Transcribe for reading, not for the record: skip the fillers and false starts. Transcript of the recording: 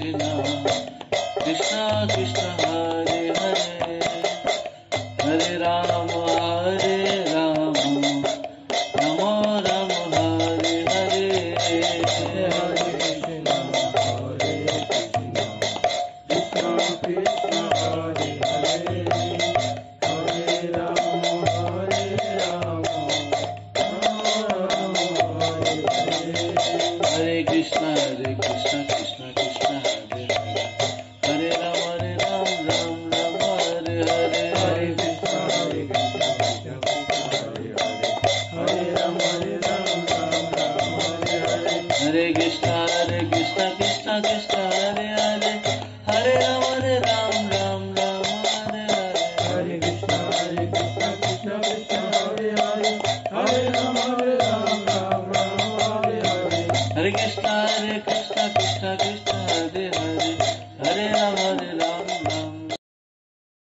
Krishna, Krishna Krishna Hare Hare, Hare Rama Hare Rama, Rama Rama Hare Hare, Hare Krishna Hare Krishna, Krishna Krishna Hare Hare, Hare Rama Hare Rama, Rama Rama Hare Hare, Hare Krishna Krishna Krishna Hare Hare, Hare Rama Ram Rama Hare Hare, Hare Krishna Krishna Krishna Hare Hare, Hare Rama Ram Rama Hare Hare, Hare Krishna Krishna Krishna Hare Hare, Hare Rama Ram Rama Hare Hare, Hare Krishna Krishna Krishna Hare Hare, Hare Rama Ram Rama Hare Hare, Hare Krishna Krishna Krishna Hare Hare, Hare Rama Ram Rama